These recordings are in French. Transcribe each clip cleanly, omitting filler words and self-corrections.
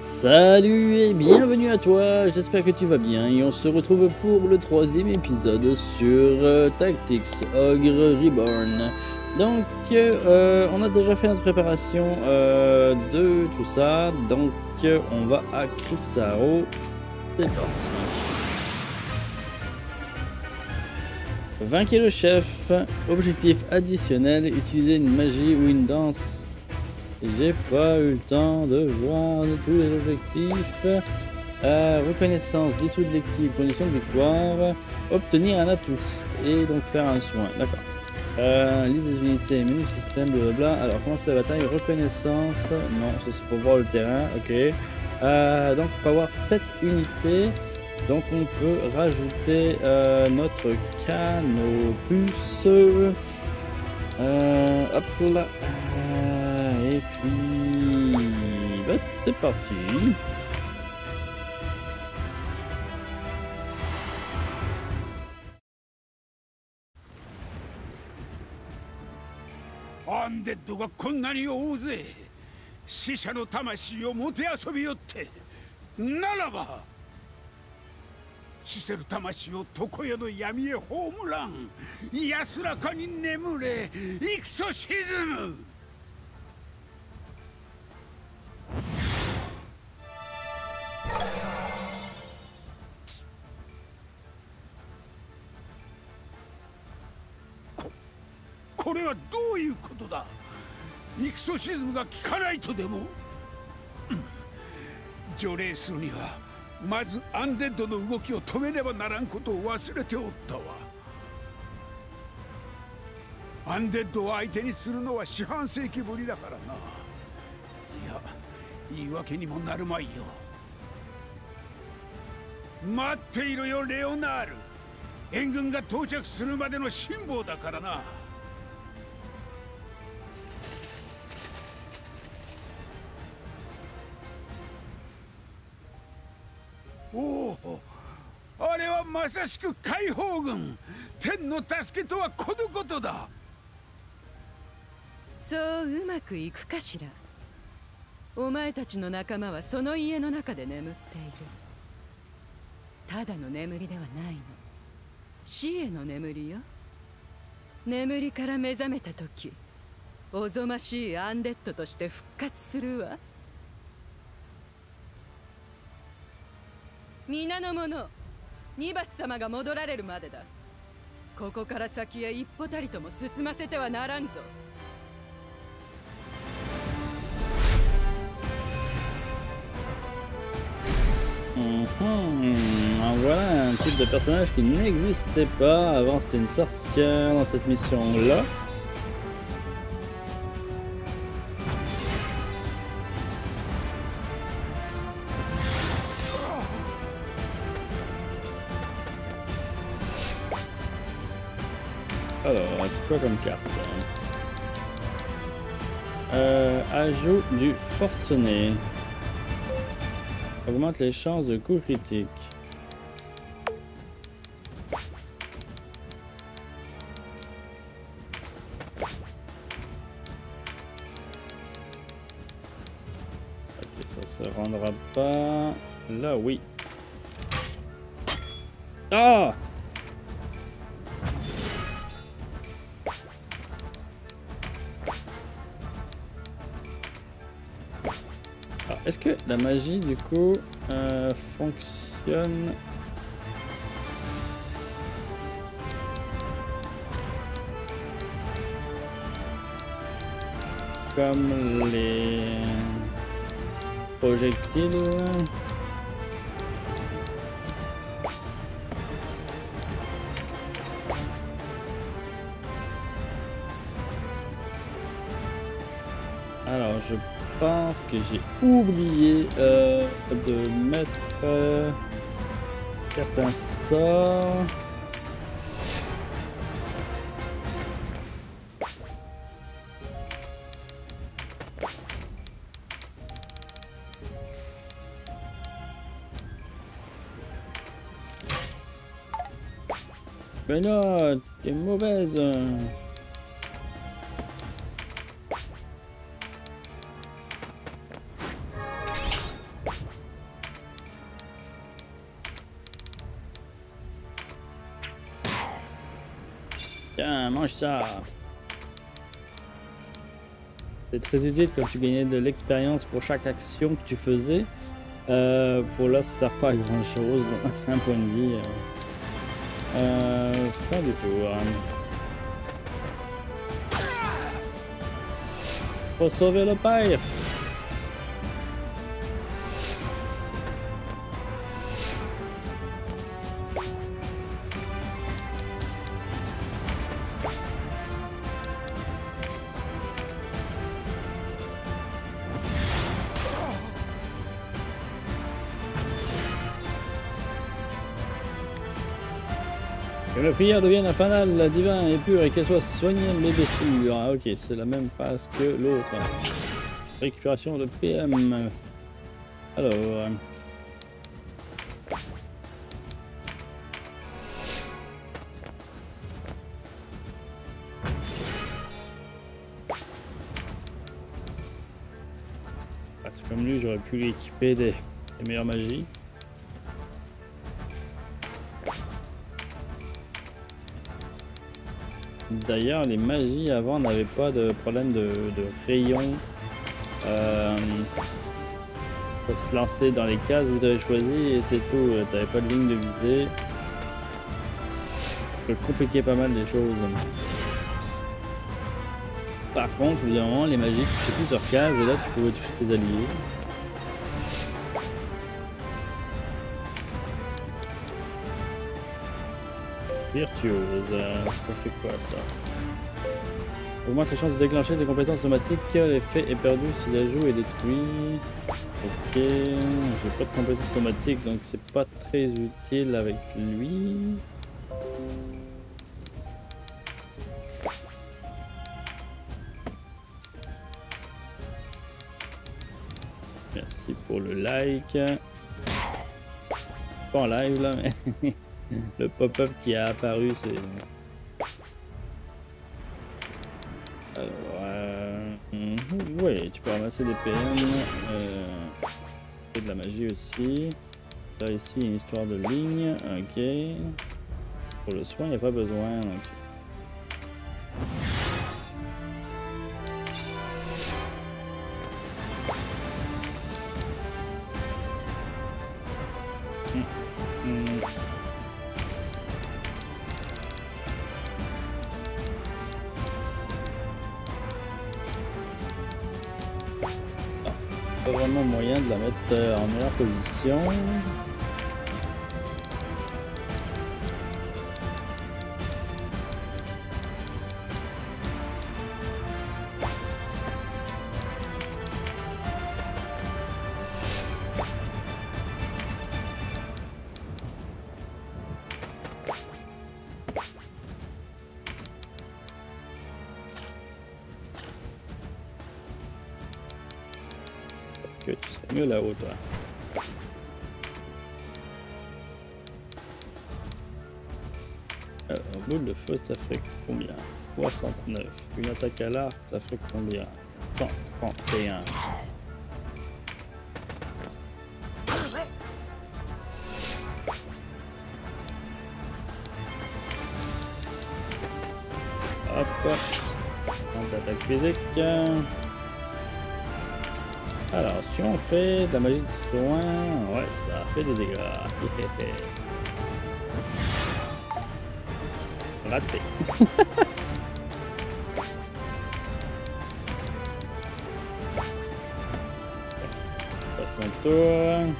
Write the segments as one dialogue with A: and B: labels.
A: Salut et bienvenue à toi, j'espère que tu vas bien et on se retrouve pour le troisième épisode sur Tactics Ogre Reborn. Donc on a déjà fait notre préparation de tout ça, donc on va à Crisaro, c'est parti. Vainquez le chef, objectif additionnel, utiliser une magie ou une danse. J'ai pas eu le temps de voir tous les objectifs. Reconnaissance, dissoudre l'équipe, condition de victoire, obtenir un atout et donc faire un soin. D'accord. Liste des unités, menu système, blablabla. Alors, commencer la bataille, reconnaissance. Non, ça c'est pour voir le terrain. Ok. Donc, on peut avoir 7 unités. Donc, on peut rajouter notre canopus. Hop là. Et puis, bah, c'est parti.
B: Undead がこんなに大勢、死者の魂をもてあそびよって、ならば死せる魂を常世の闇へ葬らん、安らかに眠れ、イクソシズム。これはどういうことだ。イクソシズムが効かないとでも、除霊するにはまずアンデッドの動きを止めねばならんことを忘れておったわ。アンデッドを相手にするのは四半世紀ぶりだからな。いや、言い訳にもなるまいよ。待っていろよレオナール。援軍が到着するまでの辛抱だからな。おお、あれはまさしく解放軍。天の助けとはこのことだ。
C: そううまくいくかしら。お前たちの仲間はその家の中で眠っている。ただの眠りではないの。死への眠りよ。眠りから目覚めた時、おぞましいアンデッドとして復活するわ。皆の者、ニバス様が戻られるまでだ。ここから先へ一歩たりとも進ませてはならんぞ。
A: Alors voilà un type de personnage qui n'existait pas avant, c'était une sorcière dans cette mission-là. Alors, c'est quoi comme carte ça? Ajout du forcené. Augmente les chances de coup critique. Ok, ça se rendra pas. Là, oui. Ah! Est-ce que la magie du coup fonctionne comme les projectiles? Alors je pense que j'ai oublié de mettre certains sorts. Mais là, t'es mauvaise. Tiens, mange ça. C'est très utile quand tu gagnais de l'expérience pour chaque action que tu faisais. Pour là, ça sert pas à grand chose. Un point de vie. Fin du tour. Faut sauver le père. Que la prière devienne un fanal divin et pur et qu'elle soit soignée de mes blessures. Ah, ok, c'est la même phrase que l'autre. Récupération de PM. Alors. Ah, c'est comme lui, j'aurais pu lui équiper des meilleures magies. D'ailleurs, les magies avant n'avaient pas de problème de rayon. Faut se lancer dans les cases où tu avais choisi et c'est tout. Tu n'avais pas de ligne de visée. Ça peut compliquer pas mal les choses. Par contre, au bout d'un moment, les magies touchaient plusieurs cases et là tu pouvais toucher tes alliés. Virtuose, ça fait quoi ça? Augmente les chances de déclencher des compétences automatiques, l'effet est perdu si l'ajout est détruit. Ok, j'ai pas de compétences automatiques donc c'est pas très utile avec lui. Merci pour le like. Pas en live là mais... Le pop-up qui a apparu, c'est... Alors, ouais, tu peux ramasser des PM. Et de la magie aussi. Là, ici, une histoire de ligne. Ok. Pour le soin, il n'y a pas besoin. Donc... Pas vraiment moyen de la mettre en meilleure position. Que tu serais mieux là-haut, toi. Alors, boule de feu, ça ferait combien? 69. Une attaque à l'arc, ça ferait combien? 131. Hop. Un d'attaque physique. Alors, si on fait de la magie de soin, ouais, ça fait des dégâts. Raté. Passe ton tour.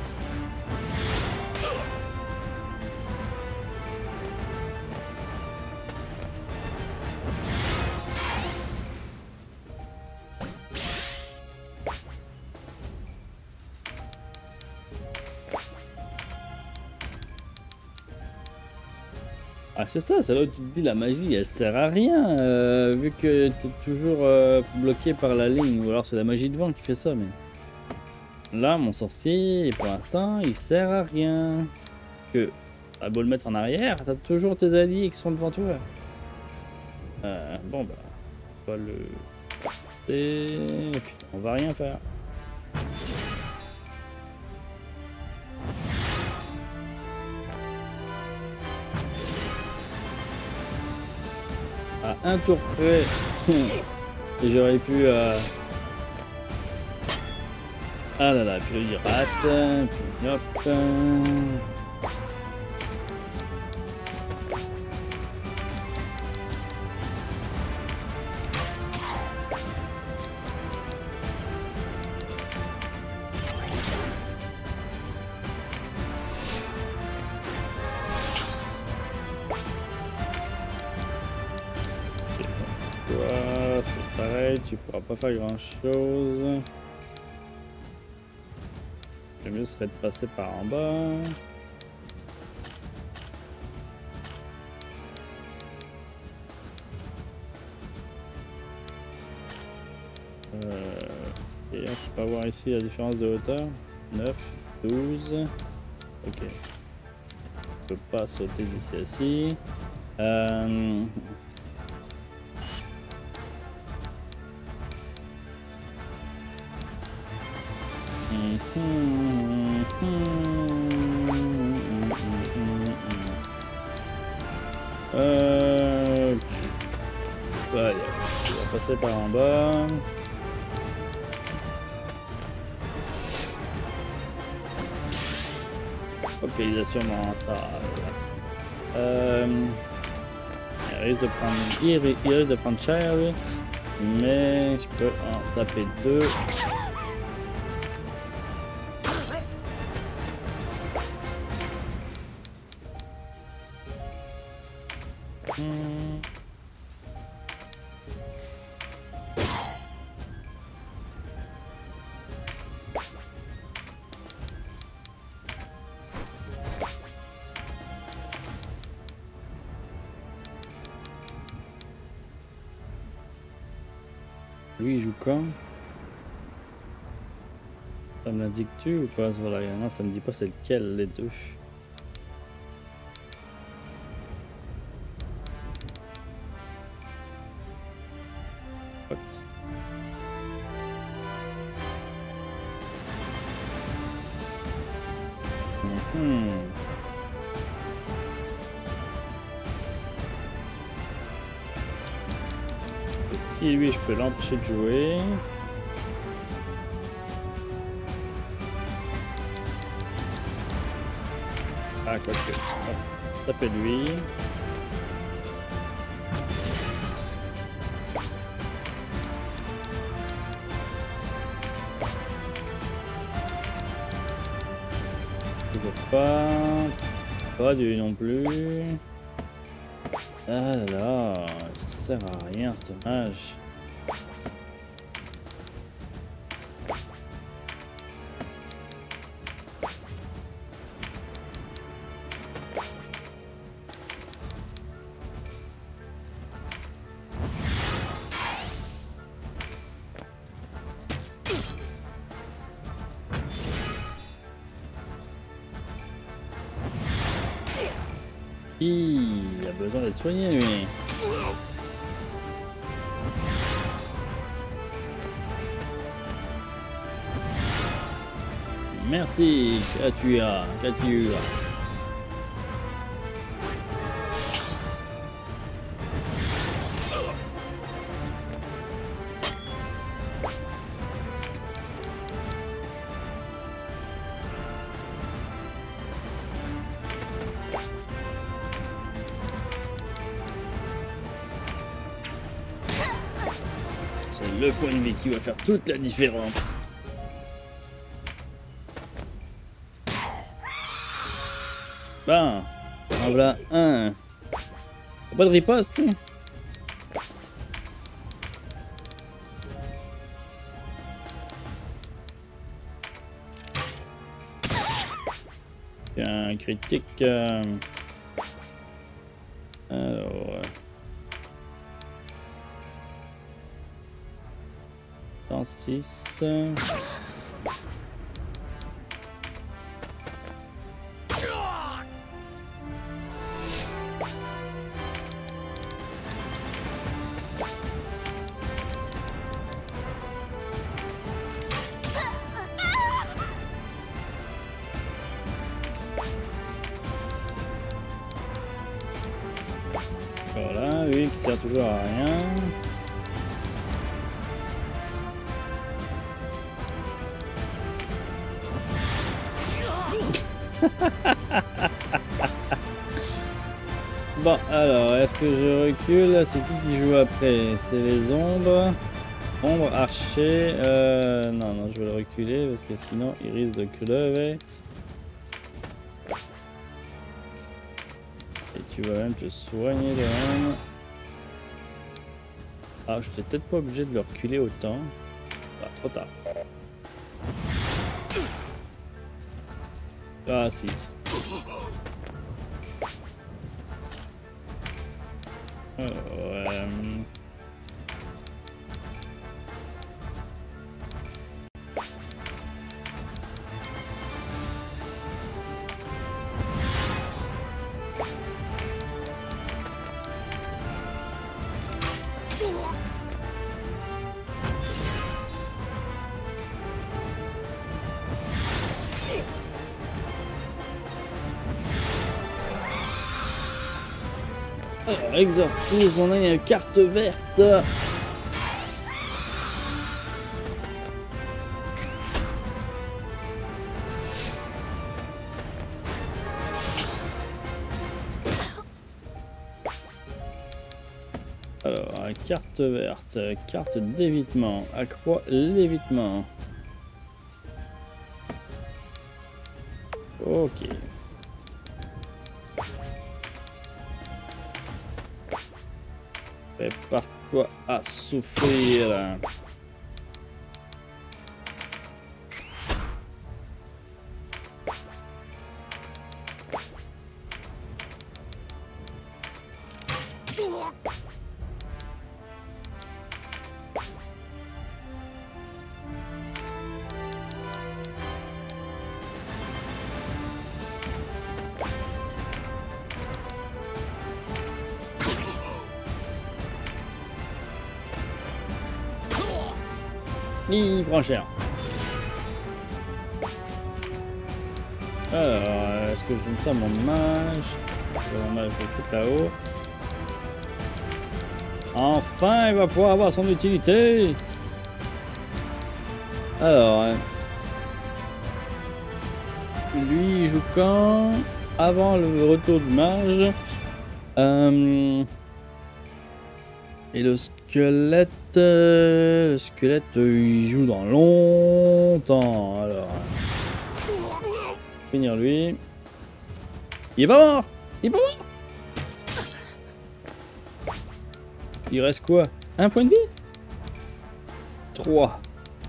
A: Ah c'est ça, c'est là où tu te dis la magie elle sert à rien vu que tu es toujours bloqué par la ligne ou alors c'est la magie de vent qui fait ça mais là mon sorcier pour l'instant il sert à rien que t'as beau le mettre en arrière t'as toujours tes alliés qui sont devant toi bon bah on va le et puis on va rien faire. un tour près. Et j'aurais pu... Ah là là, puis il rate. Puis hop. C'est pareil, tu pourras pas faire grand chose. Le mieux serait de passer par en bas. Et on peut voir ici la différence de hauteur. 9, 12. Ok. Je peux pas sauter d'ici à ici. Allez, on va passer par en bas. Localisation mentale. Il risque de prendre cher, lui. Mais je peux en taper 2. Lui il joue quand? Ça me l'indique-tu ou pas? Voilà, non, ça me dit pas c'est lequel les deux. Fox. Si lui je peux l'empêcher de jouer. Ah quoi que. Taper lui. Toujours pas. Pas du non plus. Ah là là, ça sert à rien ce dommage. Il a besoin d'être soigné lui. Merci, qu'as-tu as? C'est le point de vie qui va faire toute la différence. Ben, en voilà un. Pas de riposte, lui. Un critique. Alors. Dans 6. Voilà, lui qui sert toujours à rien. Bon, alors, est-ce que je recule? C'est qui joue après? C'est les ombres. Ombre, archer. Non, je vais le reculer parce que sinon il risque de crever. Et tu vas même te soigner de même. Ah, je n'étais peut-être pas obligé de le reculer autant. Ah, trop tard. Ah, 6. Alors, exorcisme, on a une carte verte. Alors, carte verte, carte d'évitement, accroît l'évitement. Ok. Prépare-toi à souffrir. Il prend cher. Alors, est-ce que je donne ça à mon mage? Mon mage, je le fous là-haut. Enfin, il va pouvoir avoir son utilité. Alors, lui, il joue quand? Avant le retour du mage. Et le squelette, il joue dans longtemps. Alors, finir lui. Il est pas mort. Il est pas mort. Il reste quoi? Un point de vie? 3.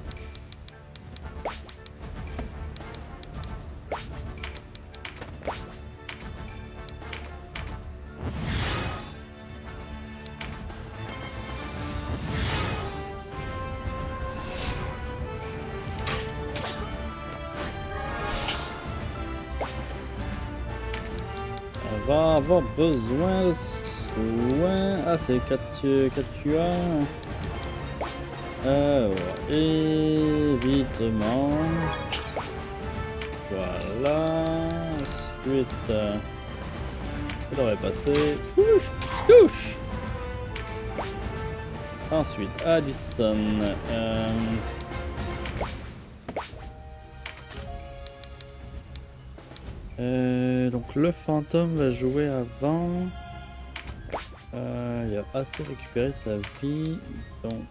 A: Va avoir besoin de soins. Ah, c'est 4 tueurs. Évitement. Voilà. Ensuite, ça devrait passer. Touche, touche. Ensuite, Addison. Donc le fantôme va jouer avant. Il a assez récupéré sa vie. Donc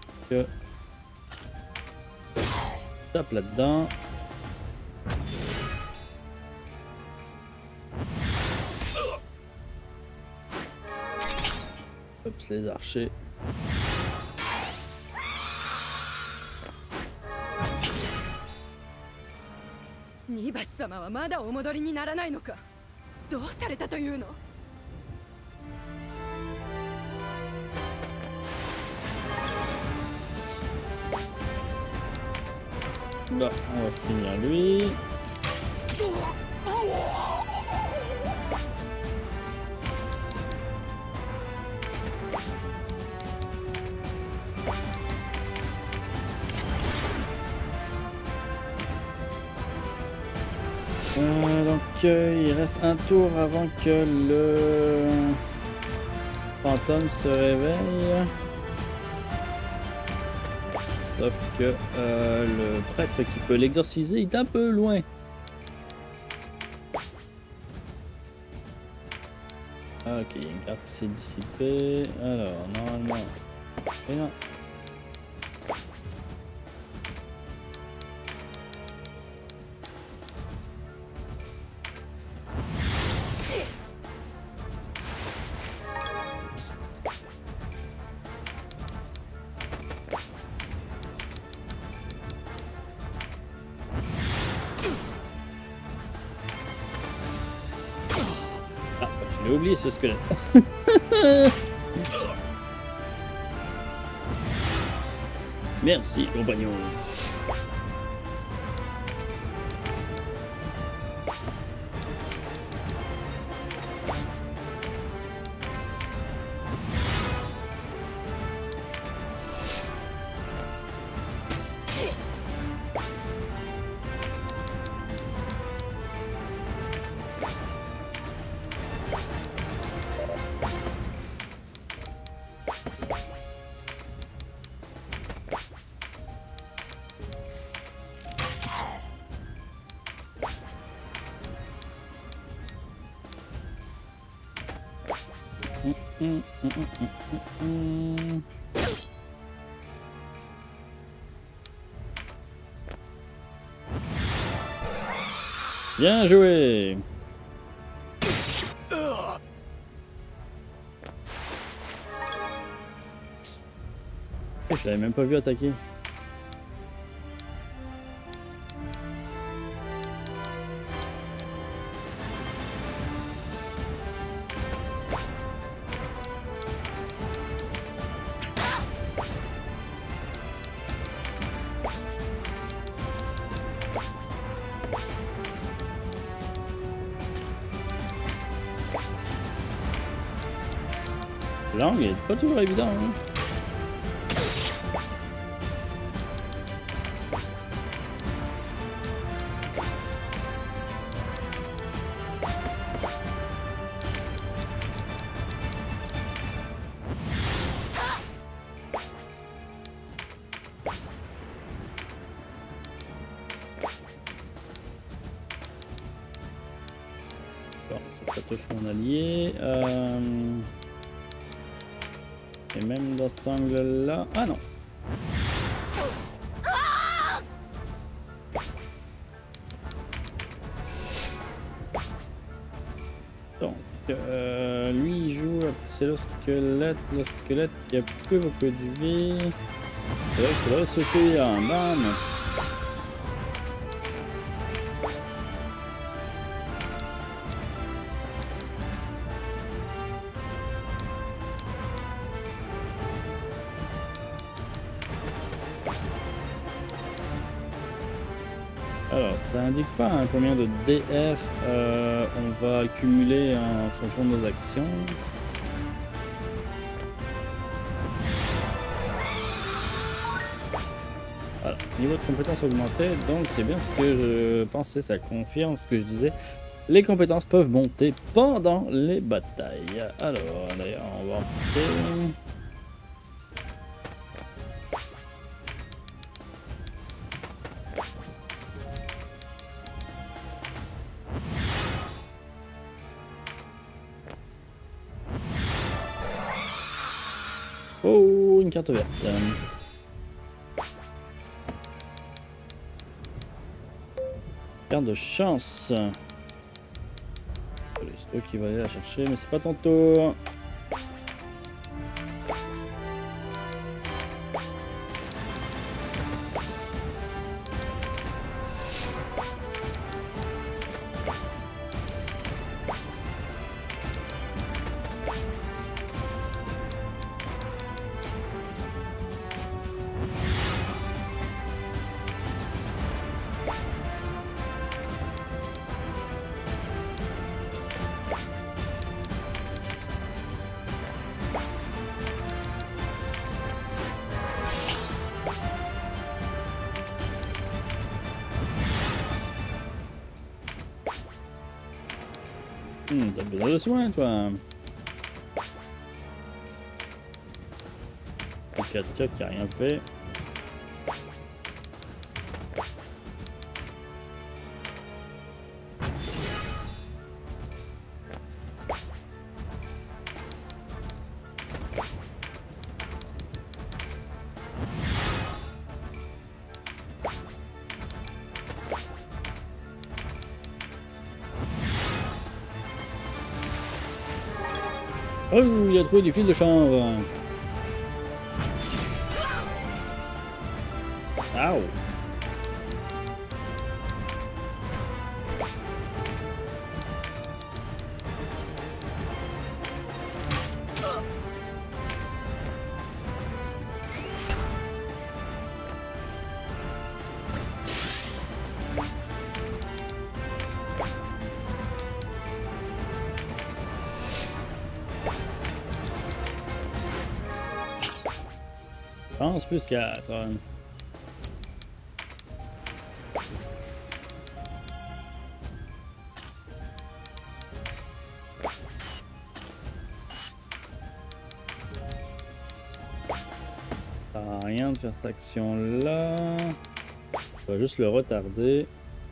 A: tape là-dedans. Oups, les archers.
C: Nibas-sama wa mada omodori ni naranai no ka? Dou sareta to iu no?
A: Bah, on va finir lui. Donc il reste un tour avant que le fantôme se réveille. Sauf que le prêtre qui peut l'exorciser est un peu loin. Ok, il y a une carte qui s'est dissipée. Alors, normalement... Et non. J'ai oublié ce squelette. Merci, compagnon. Bien joué. Je l'avais même pas vu attaquer. L'angle est pas toujours évident. Hein. Bon, ça touche mon allié. Et même dans cet angle-là... Ah non! Donc, lui il joue, c'est le squelette. Le squelette, il n'y a plus beaucoup de vie. C'est vrai que ça devrait suffire. Bam! Alors, ça indique pas hein, combien de DR on va accumuler en fonction de nos actions. Voilà, niveau de compétences augmenté, donc c'est bien ce que je pensais, ça confirme ce que je disais. Les compétences peuvent monter pendant les batailles. Alors, d'ailleurs, on va en profiter. Oh, une carte verte. Carte de chance. C'est toi qui va aller la chercher, mais c'est pas ton tour. T'as besoin de soins, toi. Katia qui a rien fait. Oh, il a trouvé du fil de chanvre. Ow. Pense plus 4. Ça sert à rien de faire cette action-là. On va juste le retarder.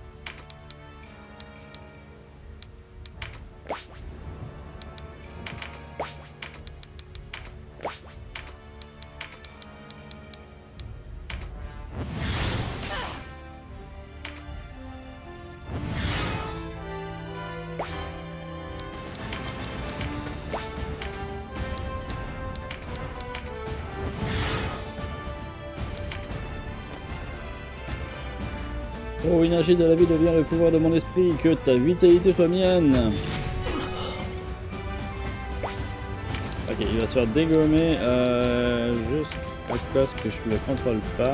A: Oh, énergie de la vie devient le pouvoir de mon esprit, que ta vitalité soit mienne. Ok, il va se faire dégommer juste à cause que je le contrôle pas.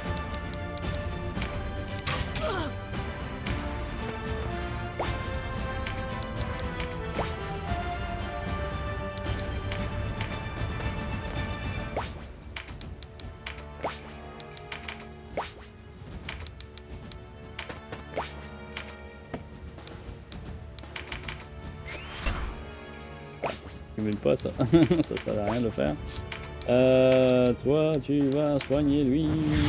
A: Pas ça, ça sert à rien de le faire. Toi, tu vas soigner lui.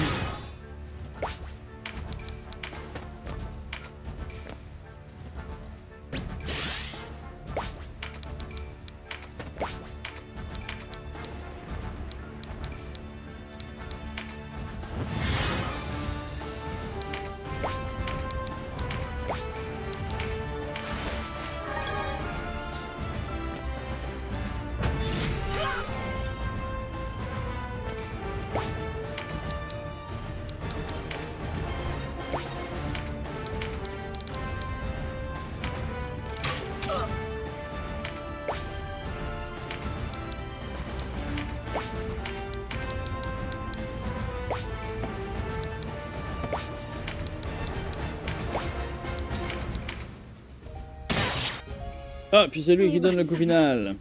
A: Ah, puis c'est lui qui donne le coup final.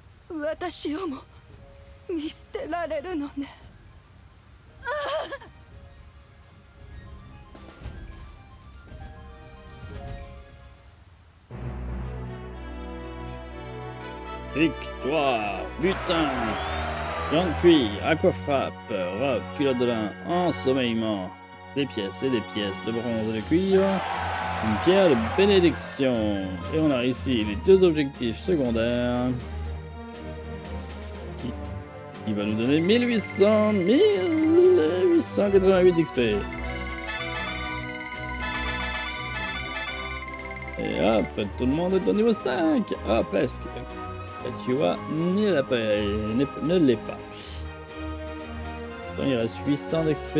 A: Victoire, butin, viande cuit, aquafrappe, robe, culotte de lin, ensommeillement, des pièces et des pièces de bronze et de cuivre. Une pierre de bénédiction. Et on a ici les deux objectifs secondaires. Qui va nous donner 1888 d'XP. Et hop, tout le monde est au niveau 5. Ah, presque. Et tu vois, ne l'est pas. Attends, il reste 800 d'XP.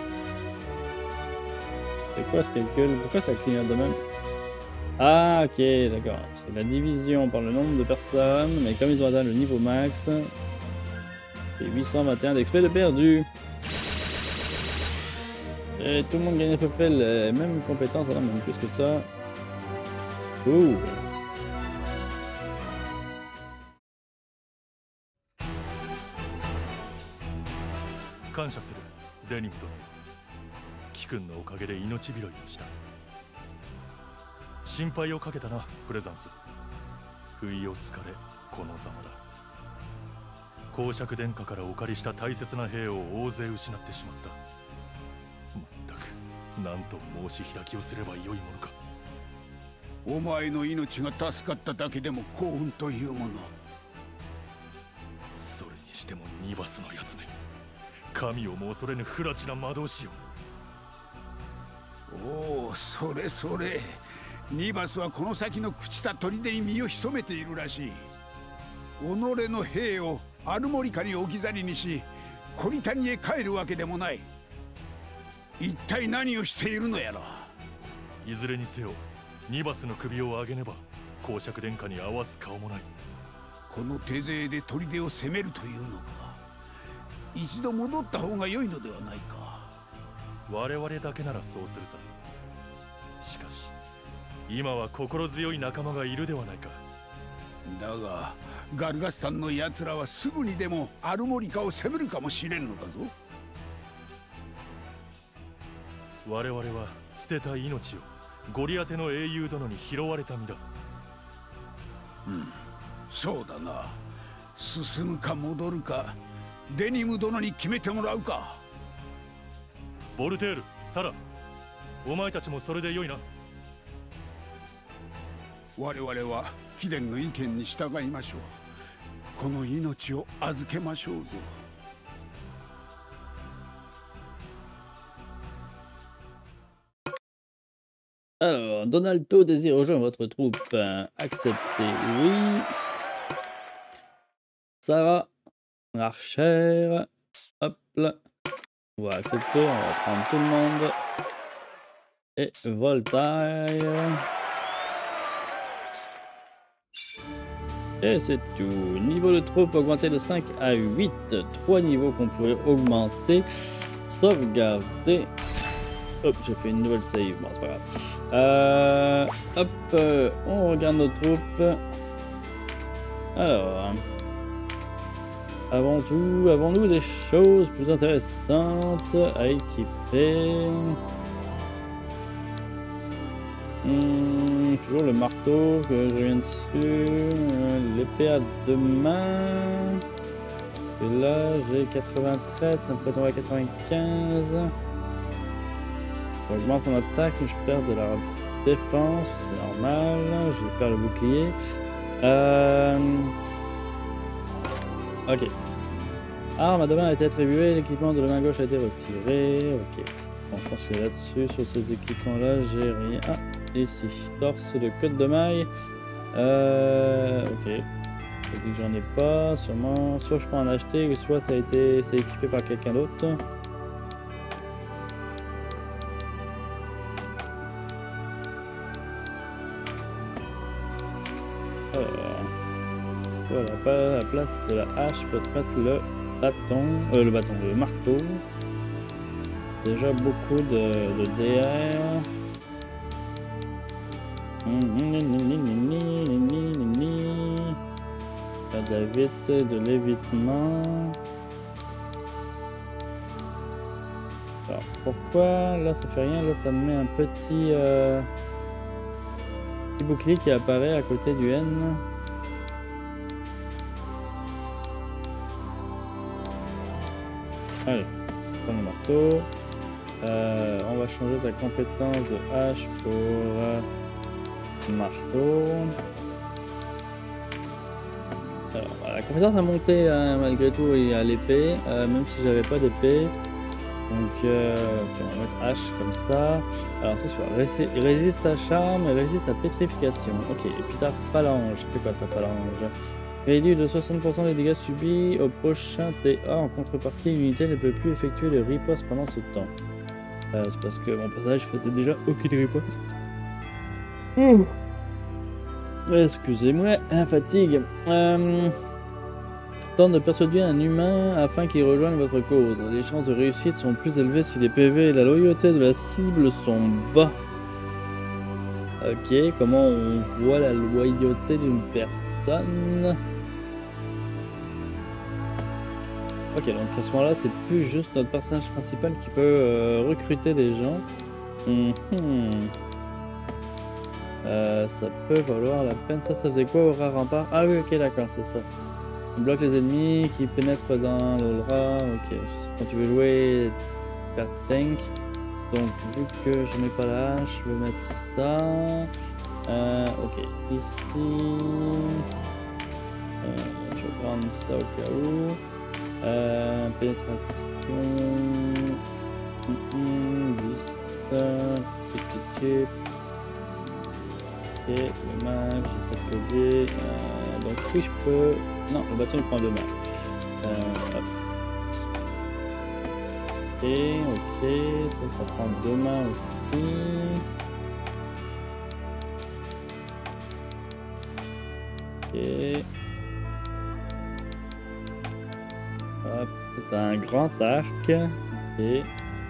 A: C'est quoi ce calcul? Pourquoi ça clignote de même? Ah, ok, d'accord. C'est la division par le nombre de personnes, mais comme ils ont atteint le niveau max, c'est 821 d'XP de perdu. Et tout le monde gagne à peu près les mêmes compétences, alors même plus que ça. Ouh.
D: Denim 君のおかげで命拾いをした。心配をかけたな、プレザンス。不意をつかれ、このざまだ。 公爵殿下からお借りした大切な兵を大勢失ってしまった。まったく何と申し開きをすればよいものか。
B: お前の命が助かっただけでも幸運というもの。
D: それにしてもニバスのやつめ、神をも恐れぬ不埒な魔導士よ。
B: おお、それそれ。ニバスはこの先の朽ちた砦に身を潜めているらしい。己の兵をアルモリカに置き去りにし、コリタニへ帰るわけでもない。一体何をしているのやら。
D: いずれにせよニバスの首を上げねば公爵殿下に合わす顔もない。
B: この手勢で砦を攻めるというのか。一度戻った方が良いのではないか。
D: 我々だけならそうするさ。しかし今は心強い仲間がいるではないか。
B: だがガルガスタンの奴らはすぐにでもアルモリカを攻めるかもしれんのだぞ。
D: 我々は捨てた命をゴリアテの英雄殿に拾われた身だ。
B: そうだな。進むか戻るかデニム殿に決めてもらうか。
D: ボルテール、サラ、お前たちもそれでよいな。
B: 我々は貴殿の意見に従いましょう。この命を預けましょうぞ。
A: Alors, Donaldo désire rejoindre votre troupe. Acceptez, oui. Sarah, l'archère. Hop là. On va accepter, on va prendre tout le monde. Et Voltaire. Et c'est tout. Niveau de troupe augmenté de 5 à 8. 3 niveaux qu'on pourrait augmenter. Sauvegarder. Hop, j'ai fait une nouvelle save. Bon, c'est pas grave. Hop, on regarde nos troupes. Alors, avant tout, avons-nous des choses plus intéressantes à équiper? Toujours le marteau que je reviens dessus. L'épée à 2 mains. Et là, j'ai 93, ça me ferait tomber à 95. J'augmente mon attaque, mais je perds de la défense, c'est normal. Je perds le bouclier. Ok. Arme à 2 mains a été attribuée, l'équipement de la main gauche a été retiré. Ok. Bon, je pense que là-dessus, sur ces équipements-là, j'ai rien. Ah, ici, torse de queue de maille. Ok. Ça dit que j'en ai pas, sûrement. Soit je peux en acheter, soit c'est équipé par quelqu'un d'autre. Voilà, à la place de la hache, je peux te mettre le marteau. Déjà beaucoup de DR. De l'évitement. Alors pourquoi là ça fait rien, là ça me met un petit bouclier qui apparaît à côté du N. Allez, on prend le marteau. On va changer ta compétence de hache pour marteau. Alors, la compétence a monté malgré tout et à l'épée, même si j'avais pas d'épée. Donc, on va mettre hache comme ça. Alors, c'est soit résiste à charme et résiste à pétrification. Ok, et puis ta phalange. C'est quoi sa phalange? Réduit de 60% des dégâts subis au prochain TA. En contrepartie, l'unité ne peut plus effectuer de riposte pendant ce temps. C'est parce que mon personnage faisait déjà aucune riposte. Excusez-moi, fatigue. Tente de persuader un humain afin qu'il rejoigne votre cause. Les chances de réussite sont plus élevées si les PV et la loyauté de la cible sont bas. Ok, comment on voit la loyauté d'une personne? Ok, donc à ce moment-là, c'est plus juste notre personnage principal qui peut recruter des gens. Ça peut valoir la peine. Ça faisait quoi, Aura Rempart? Ah oui, ok, d'accord, c'est ça. Bloque les ennemis qui pénètrent dans l'aura. Ok, quand tu veux jouer carte tank. Donc vu que je mets pas la hache, je vais mettre ça. Ok, ici. Je vais prendre ça au cas où. Pénétration. Vista. Chip. Ok, le mag, j'ai pas de collier. Donc si je peux. Non, le bâton il prend 2 mags. Hop. Ok, ça prend 2 mains aussi. Ok. Hop, c'est un grand arc. Ok. Et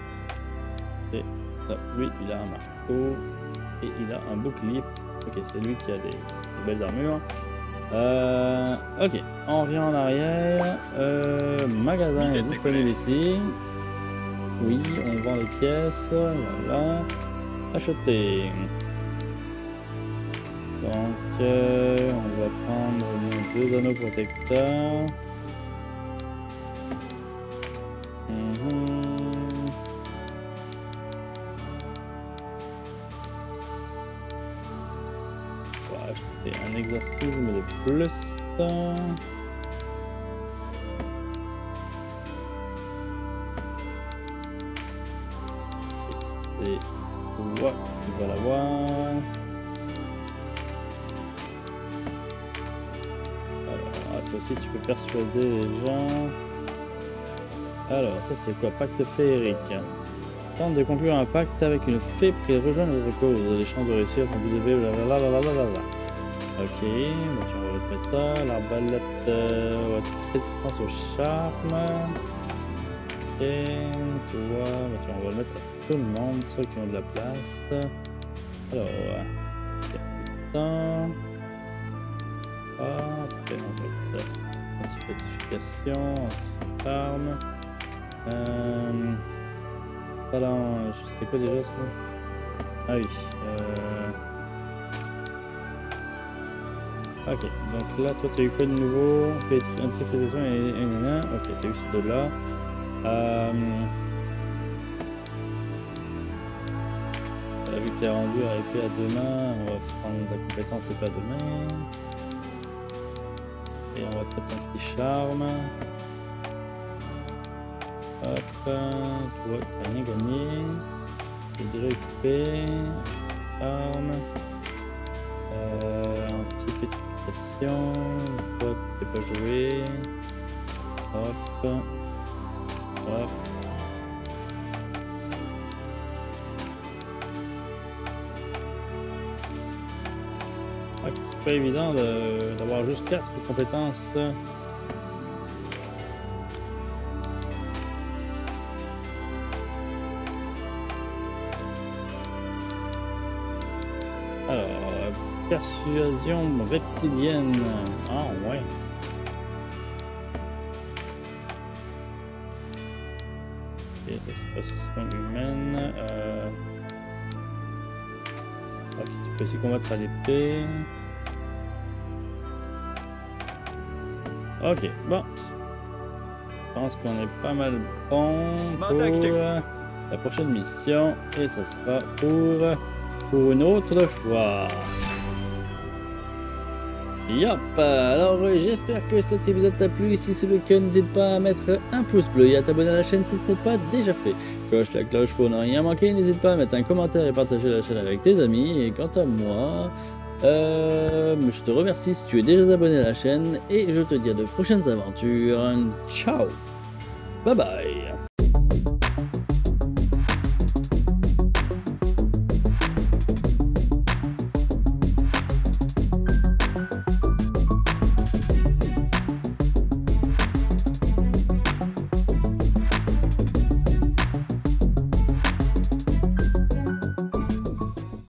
A: hop, lui, il a un marteau. Et il a un bouclier. Ok, c'est lui qui a des belles armures. Ok, on revient en arrière. Magasin est disponible ici. Oui, on vend les pièces. Voilà. Acheter. Donc, on va prendre nos 2 anneaux protecteurs. On va acheter un exorcisme de plus. Et ouais, tu vas l'avoir. Alors, toi aussi tu peux persuader les gens. Alors, ça c'est quoi? Pacte féerique. Tente de conclure un pacte avec une fée pour qu'elle rejoigne votre cause. Les chances de réussir sont plus élevées. Blablabla. Ok, bon, tu vas mettre ça. L'arbalète, résistance au charme. Et toi, on va le mettre à tout le monde, ceux qui ont de la place. Alors, après on va mettre anti-fortification, anti-arme. Phalange, c'était quoi déjà ça? Ah oui. Ok, donc là, toi, t'as eu quoi de nouveau? Anti-fortification et nana. Ok, t'as eu ces deux-là. Vu que tu es rendu à épée à 2 mains, on va prendre ta compétence épée à 2 mains. Et on va mettre un petit charme. Hop, toi tu n'as rien gagné. Tu es déjà équipé. Arme. Anti-pétrification. Toi tu peux pas jouer. Hop. Hop. Okay, c'est pas évident d'avoir juste 4 compétences. Alors, persuasion reptilienne. Ah ouais. Ok, ça c'est possession humaine. Ok, tu peux aussi combattre à l'épée. Ok, bon. Je pense qu'on est pas mal bon pour la prochaine mission. Et ça sera pour une autre fois. Yop, alors j'espère que cet épisode t'a plu. Si c'est le cas, n'hésite pas à mettre un pouce bleu et à t'abonner à la chaîne si ce n'est pas déjà fait. Coche la cloche pour ne rien manquer. N'hésite pas à mettre un commentaire et partager la chaîne avec tes amis. Et quant à moi, je te remercie si tu es déjà abonné à la chaîne. Et je te dis à de prochaines aventures. Ciao, bye bye.